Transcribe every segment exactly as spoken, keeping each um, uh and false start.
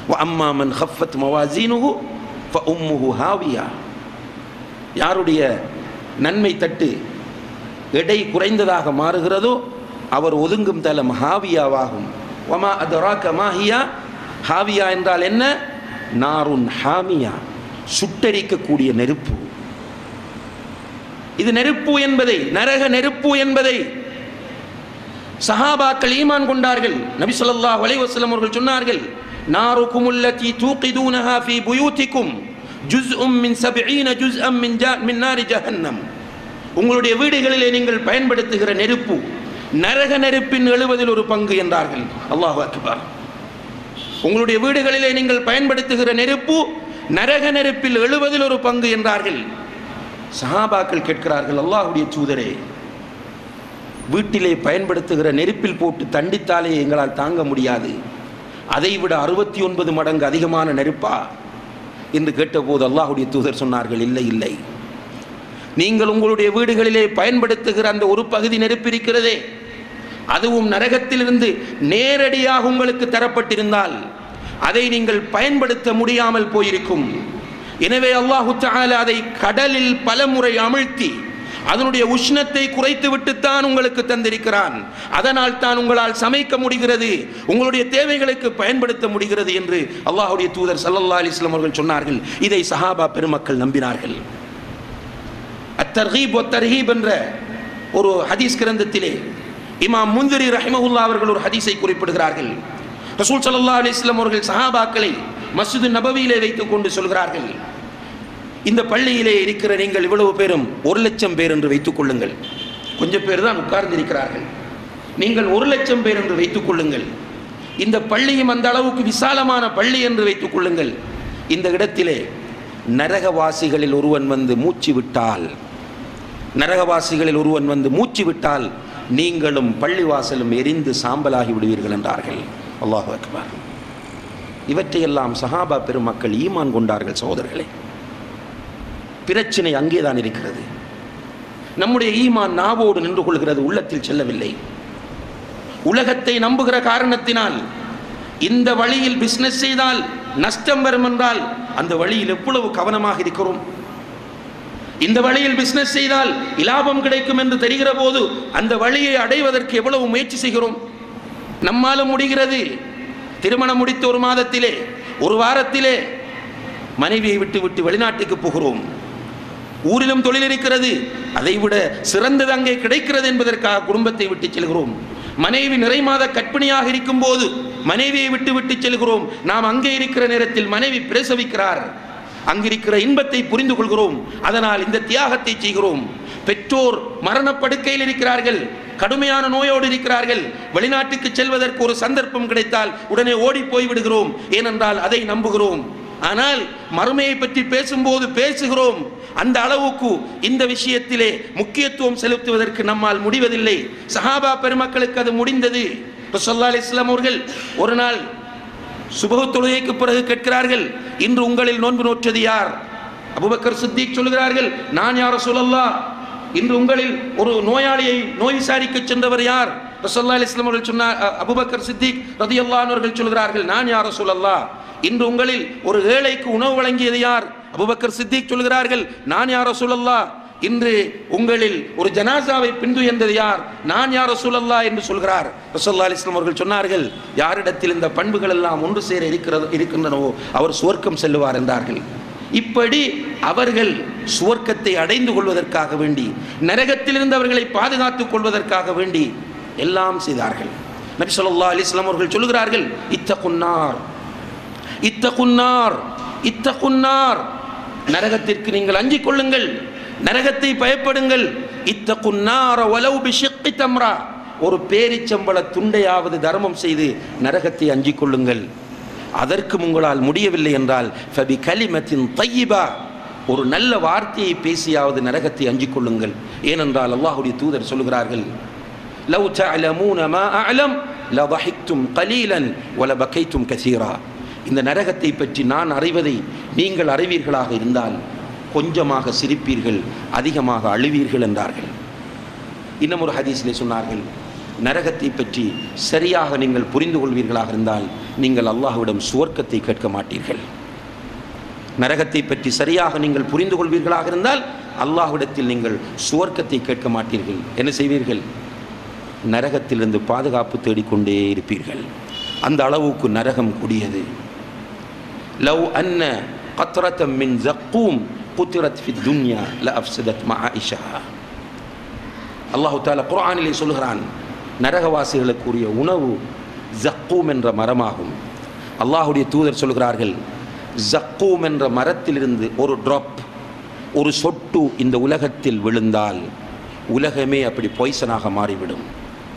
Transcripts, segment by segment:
وَأَمَّا مَنْ خَفَّتْ مَوَازِينُهُ فَأُمُّهُ هَاوِيَةٌ யாருடைய நன்மை தட்டு எடை குறைந்ததாக மாறுகிறதோ அவர் ஒதுங்கும் தலம் ஹாவியாவாகும். வமா அதராக மாஹியா, ஹாவியா என்றால் என்ன? நாருன் ஹாமியா, சுட்டரிக்கக்கூடிய நெருப்பு. இது நெருப்பு என்பதை, நரக நெருப்பு என்பதை சஹாபாக்கள் ஈமான் கொண்டார்கள். நபி ஸல்லல்லாஹு அலைஹி வஸல்லம் அவர்கள் சொன்னார்கள், நாருக்கும் அல்லதி தூகிதூனஹா ஃபீ புயூதிக்கும் ஜுஸ்உம் மின் சப்ஈன ஜுஸ்அம் மின் ஜா மின் நாரி ஜஹன்னம். உங்களுடைய வீடுகளிலே நீங்கள் பயன்படுத்துகிற நெருப்பு நரக நெருப்பின் எழுபதில் ஒரு பங்கு என்றார்கள். அல்லாஹு அக்பர். உங்களுடைய வீடுகளிலே நீங்கள் பயன்படுத்துகிற நெருப்பு நரக நெருப்பில் எழுபதில் ஒரு பங்கு என்றார்கள். சஹாபாக்கள் கேட்கிறார்கள், அல்லாஹ்வுடைய தூதரே, வீட்டிலே பயன்படுத்துகிற நெருப்பில் போட்டு தண்டித்தாலே எங்களால் தாங்க முடியாது, அதைவிட அறுபத்தி ஒன்பது மடங்கு அதிகமான நெருப்பா என்று கேட்டபோது அல்லாஹ்வுடைய தூதர் சொன்னார்கள், இல்லை இல்லை, நீங்கள் உங்களுடைய வீடுகளிலே பயன்படுத்துகிற அந்த ஒரு பகுதி நெருப்பு இருக்கிறதே, அதுவும் நரகத்திலிருந்து நேரடியாக உங்களுக்கு தரப்பட்டிருந்தால் அதை நீங்கள் பயன்படுத்த முடியாமல் போயிருக்கும். எனவே அல்லாஹு தஆலா அதை கடலில் பலமுறை அமிழ்த்தி அதனுடைய உஷ்ணத்தை குறைத்து விட்டுத்தான் உங்களுக்கு தந்திருக்கிறான். அதனால் தான் உங்களால் சமைக்க முடிகிறது, உங்களுடைய தேவைகளுக்கு பயன்படுத்த முடிகிறது என்று அல்லாஹ்வுடைய தூதர் ஸல்லல்லாஹு அலைஹி வஸல்லம் அவர்கள் சொன்னார்கள். இதை சஹாபா பெருமக்கள் நம்பினார்கள். அத்தர்கீப் வத்தர்ஹீப் என்ற ஒரு ஹதீஸ் கிரந்தத்திலே இமாம் முந்திரி ரஹிமஹுல்லாஹ் அவர்கள் ஒரு ஹதீஸை குறிப்பிடுகிறார்கள். ரசூல் ஸல்லல்லாஹு அலைஹி வஸல்லம் அவர்கள் சஹாபாக்களை மஸ்ஜிது நபவியிலே வைத்துக் கொண்டு சொல்கிறார்கள், இந்த பள்ளியிலே இருக்கிற நீங்கள் இவ்வளவு பேரும் ஒரு லட்சம் பேர் என்று வைத்துக் கொள்ளுங்கள். கொஞ்சம் பேர் தான் உட்கார்ந்து இருக்கிறார்கள். நீங்கள் ஒரு லட்சம் பேர் என்று வைத்துக் கொள்ளுங்கள். இந்த பள்ளியும் அந்த அளவுக்கு விசாலமான பள்ளி என்று வைத்துக் கொள்ளுங்கள். இந்த இடத்திலே நரகவாசிகளில் ஒருவன் வந்து மூச்சு விட்டால் நரகவாசிகளில் ஒருவன் வந்து மூச்சு விட்டால் நீங்களும் பள்ளிவாசலும் எரிந்து சாம்பலாகி விடுவீர்கள் என்றார்கள். அல்லாஹு அக்பர். இவற்றையெல்லாம் சஹாபா பெருமக்கள் ஈமான் கொண்டார்கள். சகோதரர்களே, பிரச்சனை அங்கேதான் இருக்கிறது. நம்முடைய ஈமான் நாவோடு நின்று கொள்கிறது, உள்ளத்தில் செல்லவில்லை. உலகத்தை நம்புகிற காரணத்தினால் இந்த வழியில் பிசினஸ் செய்தால் நஷ்டம் வரும் என்றால் அந்த வழியில் எவ்வளவு கவனமாக இருக்கிறோம். இந்த வழியில் பிசினஸ் செய்தால் இலாபம் கிடைக்கும் என்று தெரிகிற போது அந்த வழியை அடைவதற்கு எவ்வளவு முயற்சி செய்கிறோம். நம்மாலும் முடிகிறது. திருமணம் முடித்த ஒரு மாதத்திலே ஒரு வாரத்திலே மனைவியை விட்டு விட்டு வெளிநாட்டுக்கு போகிறோம். ஊரிலும் தொழில் இருக்கிறது, அதைவிட சிறந்தது அங்கே கிடைக்கிறது என்பதற்காக குடும்பத்தை விட்டு செல்கிறோம். மனைவி நிறை மாத கற்பிணியாக இருக்கும் போது மனைவியை விட்டு விட்டு செல்கிறோம். நாம் அங்கே இருக்கிற நேரத்தில் மனைவி பிரசவிக்கிறார். அங்கிருக்கிற இன்பத்தை புரிந்து கொள்கிறோம். அதனால் இந்த தியாகத்தை செய்கிறோம். பெற்றோர் மரணப்படுக்கையில் இருக்கிறார்கள், கடுமையான நோயோடு இருக்கிறார்கள். வெளிநாட்டுக்கு செல்வதற்கு ஒரு சந்தர்ப்பம் கிடைத்தால் உடனே ஓடி போய் விடுகிறோம். ஏனென்றால் அதை நம்புகிறோம். ஆனால் மறுமையை பற்றி பேசும்போது பேசுகிறோம். அந்த அளவுக்கு இந்த விஷயத்திலே முக்கியத்துவம் செலுத்துவதற்கு நம்மால் முடிவதில்லை. சஹாபா பெருமக்களுக்கு அது முடிந்தது. ரசூலுல்லாஹி அலைஹி வஸல்லம் அவர்கள் ஒரு நாள் சுபஹ் தொழுகைக்கு பிறகு கேட்கிறார்கள், இன்று உங்களில் நோன்பு நோற்றது யார்? அபூபக்கர் சித்திக் சொல்கிறார்கள், நான் யா ரசூலல்லாஹ். இன்று உங்களில் ஒரு நோயாளியை நோய் விசாரிக்க சென்றவர் யார்? ரசூலுல்லாஹி அலைஹி வஸல்லம் அவர்கள் சொன்னார். அபூபக்கர் சித்திக் ரலியல்லாஹு அன்ஹு அவர்கள் சொல்கிறார்கள், நான் யா ரசூலல்லாஹ். இன்று உங்களில் ஒரு ஏழைக்கு உணவு வழங்கியது யார்? அபூபக்கர் சித்திக் சொல்கிறார்கள், நான் யா ரசூலல்லாஹ். இன்று உங்களில் ஒரு ஜனாசாவை பின்துயர்ந்தது யார்? நான் யா ரசூலல்லாஹ் என்று சொல்கிறார். ரசூலுல்லாஹி அலைஹி வஸல்லம் அவர்கள் சொன்னார்கள், யாரிடத்தில் இந்த பண்புகள் எல்லாம் ஒன்று சேர இருக்கிறது இருக்கின்றனவோ அவர் சுவர்க்கம் செல்லுவார் என்றார்கள். இப்படி அவர்கள் சுவர்க்கத்தை அடைந்து கொள்வதற்காக வேண்டி, நரகத்திலிருந்து அவர்களை பாதுகாத்துக் கொள்வதற்காக வேண்டி எல்லாம் செய்தார்கள். நபி ஸல்லல்லாஹு அலைஹி வஸல்லம் அவர்கள் சொல்கிறார்கள், இத்தகுன்னார் இத்தகுன்னார் இத்தகுன்னார், நரகத்திற்கு நீங்கள் அஞ்சிக் கொள்ளுங்கள், நரகத்தை பயப்படுங்கள். இத்தகுன்னார வலவ் பிஷிக்கி தம்ரா, ஒரு பேரிச்சம்பள துண்டையாவது தர்மம் செய்து நரகத்தை அஞ்சிக் கொள்ளுங்கள். அதற்கு உங்களால் முடியவில்லை என்றால் ஃபபி கலிமத்தின் தையிபா, ஒரு நல்ல வார்த்தையை பேசியாவது நரகத்தை அஞ்சிக் கொள்ளுங்கள். ஏனென்றால் அல்லாஹ்வுடைய தூதர் சொல்கிறார்கள், லவ் தஅலமூன மா அஅலம் லதஹிக்தும் கலீலன் வலபகைத்தும் கஸீரா. இந்த நரகத்தை பற்றி நான் அறிவதை நீங்கள் அறிவீர்களாக இருந்தால் கொஞ்சமாக சிரிப்பீர்கள், அதிகமாக அழுவீர்கள் என்றார்கள். இன்னும் ஒரு ஹதீஸிலே சொன்னார்கள், நரகத்தை பற்றி சரியாக நீங்கள் புரிந்து கொள்வீர்களாக இருந்தால் நீங்கள் அல்லாஹ்விடம் சுவர்க்கத்தை கேட்க மாட்டீர்கள். நரகத்தை பற்றி சரியாக நீங்கள் புரிந்து கொள்வீர்களாக இருந்தால் அல்லாஹ்விடத்தில் நீங்கள் சுவர்க்கத்தை கேட்க மாட்டீர்கள். என்ன செய்வீர்கள்? நரகத்திலிருந்து பாதுகாப்பு தேடிக்கொண்டே இருப்பீர்கள். அந்த அளவுக்கு நரகம் கூடியது. லவ் அன்ன கத்ரத்தம் மின் ஜக்கூம் குத்திரத் ஃபி துன்யா லஅஃப்ஸதத் மஆயிஷஹா. அல்லாஹ் தஆலா குர்ஆனிலே சொல்கிறான், நரகவாசிகளுக்குரிய உணவு ஜக்கூம் என்ற மரமாகும். அல்லாஹ்வுடைய தூதர் சொல்கிறார்கள், ஜக்கூம் என்ற மரத்திலிருந்து ஒரு ட்ராப், ஒரு சொட்டு இந்த உலகத்தில் விழுந்தால் உலகமே அப்படி பொய்சனாக மாறிவிடும்,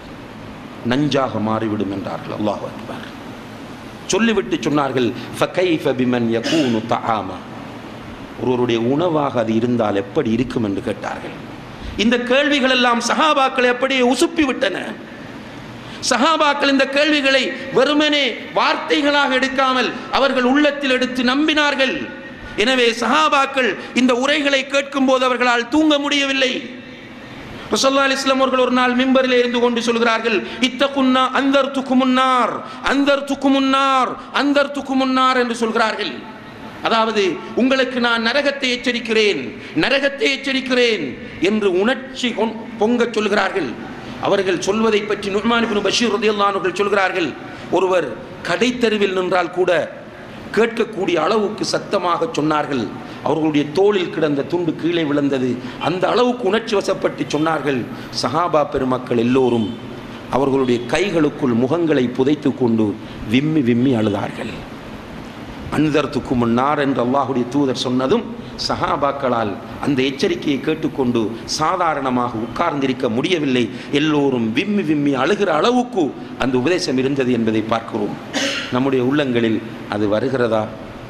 நஞ்சாக மாறிவிடும் என்றார்கள். அல்லாஹ் அக்பர். சொல்லிவிட்டு சொன்னார்கள், ஃபகைஃப பிமன் யகூனு தஆமா. ஒருவருடைய உணவாக அது இருந்தால் எப்படி இருக்கும் என்று கேட்டார்கள். இந்த கேள்விகள் எல்லாம் சஹாபாக்களை அப்படியே உசுப்பி விட்டன. சஹாபாக்கள் இந்த கேள்விகளை வெறுமனே வார்த்தைகளாக எடுக்காமல் அவர்கள் உள்ளத்தில் எடுத்து நம்பினார்கள். எனவே சஹாபாக்கள் இந்த உரைகளை கேட்கும் போது அவர்களால் தூங்க முடியவில்லை. ரசூலுல்லாஹி அலைஹி வஸல்லம் அவர்கள் ஒரு நாள் மிம்பரிலே இருந்து கொண்டு சொல்கிறார்கள், இத்தகுன்னா அந்தர்துகுமுன்னார் அந்தர்துகுமுன்னார் அந்தர்துகுமுன்னார் என்று சொல்கிறார்கள். அதாவது உங்களுக்கு நான் நரகத்தை எச்சரிக்கிறேன், நரகத்தை எச்சரிக்கிறேன் என்று உணர்ச்சி பொங்க சொல்கிறார்கள். அவர்கள் சொல்வதை பற்றி நுஅ்மான் இப்னு பஷீர் ரலியல்லாஹு அன்ஹு அவர்கள் சொல்கிறார்கள், ஒருவர் கடைத்தெருவில் நின்றால் கூட கேட்கக்கூடிய அளவுக்கு சத்தமாக சொன்னார்கள். அவர்களுடைய தோளில் கிடந்த துண்டு கீழே விழுந்தது. அந்த அளவுக்கு உணர்ச்சி வசப்பட்டு சொன்னார்கள். சஹாபா பெருமக்கள் எல்லோரும் அவர்களுடைய கைகளுக்குள் முகங்களை புதைத்து கொண்டு விம்மி விம்மி அழுதார்கள். அன்தர்துக்கு முன்னார் என்று அல்லாஹுடைய தூதர் சொன்னதும் சஹாபாக்களால் அந்த எச்சரிக்கையை கேட்டுக்கொண்டு சாதாரணமாக உட்கார்ந்திருக்க முடியவில்லை. எல்லோரும் விம்மி விம்மி அழுகிற அளவுக்கு அந்த உபதேசம் இருந்தது என்பதை பார்க்கிறோம். நம்முடைய உள்ளங்களில் அது வருகிறதா?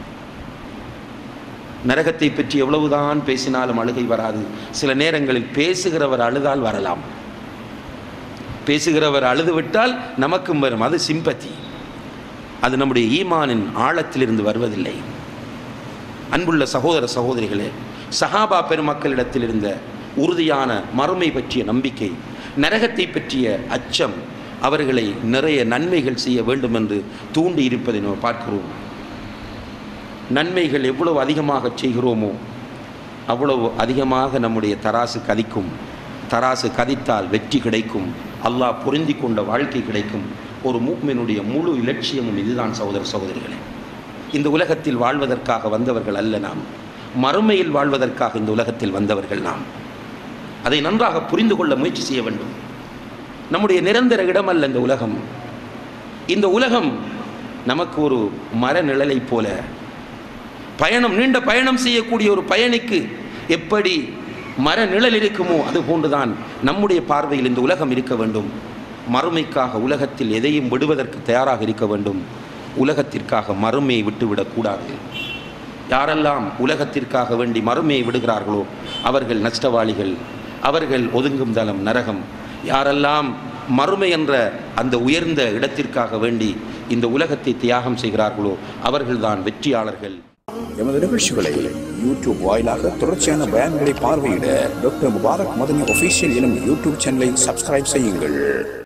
நரகத்தை பற்றி எவ்வளவுதான் பேசினாலும் அழுகை வராது. சில நேரங்களில் பேசுகிறவர் அழுதால் வரலாம், பேசுகிறவர் அழுதுவிட்டால் நமக்கும் வரும். அது சிம்பத்தி. அது நம்முடைய ஈமானின் ஆழத்திலிருந்து வருவதில்லை. அன்புள்ள சகோதர சகோதரிகளே, சஹாபா பெருமக்களிடத்தில் இருந்த உறுதியான மறுமை பற்றிய நம்பிக்கை, நரகத்தை பற்றிய அச்சம் அவர்களை நிறைய நன்மைகள் செய்ய வேண்டும் என்று தூண்டி இருப்பதை நாம் பார்க்கிறோம். நன்மைகள் எவ்வளவு அதிகமாக செய்கிறோமோ அவ்வளவு அதிகமாக நம்முடைய தராசு கதிக்கும். தராசு கதித்தால் வெற்றி கிடைக்கும், அல்லாஹ் பொருந்தி கொண்ட வாழ்க்கை கிடைக்கும். ஒரு மூமினுடைய முழு இலட்சியமும் இதுதான் சகோதர சகோதரிகளே. இந்த உலகத்தில் வாழ்வதற்காக வந்தவர்கள் அல்ல நாம், மறுமையில் வாழ்வதற்காக இந்த உலகத்தில் வந்தவர்கள் நாம். அதை நன்றாக புரிந்து கொள்ள முயற்சி செய்ய வேண்டும். நம்முடைய நிரந்தர இடம் அல்ல இந்த உலகம். இந்த உலகம் நமக்கு ஒரு மர நிழலை போல, பயணம் நீண்ட பயணம் செய்யக்கூடிய ஒரு பயணிக்கு எப்படி மர நிழல் இருக்குமோ அது போன்றுதான் நம்முடைய பார்வையில் இந்த உலகம் இருக்க வேண்டும். மறுமைக்காக உலகத்தில் எதையும் விடுவதற்கு தயாராக இருக்க வேண்டும். உலகத்திற்காக மறுமையை விட்டுவிடக்கூடாது. யாரெல்லாம் உலகத்திற்காக வேண்டி மறுமையை விடுகிறார்களோ அவர்கள் நஷ்டவாளிகள், அவர்கள் ஒதுங்கும் தளம் நரகம். யாரெல்லாம் மறுமை என்ற அந்த உயர்ந்த இடத்திற்காக வேண்டி இந்த உலகத்தை தியாகம் செய்கிறார்களோ அவர்கள்தான் வெற்றியாளர்கள். எமது நிகழ்ச்சிகளை யூடியூப் வாயிலாக தொடர்ச்சியான பயான்களை பார்வையிட டாக்டர் முபாரக் மதனி ஒஃபீஷியல் எனும் யூடியூப் சேனலை சப்ஸ்கிரைப் செய்யுங்கள்.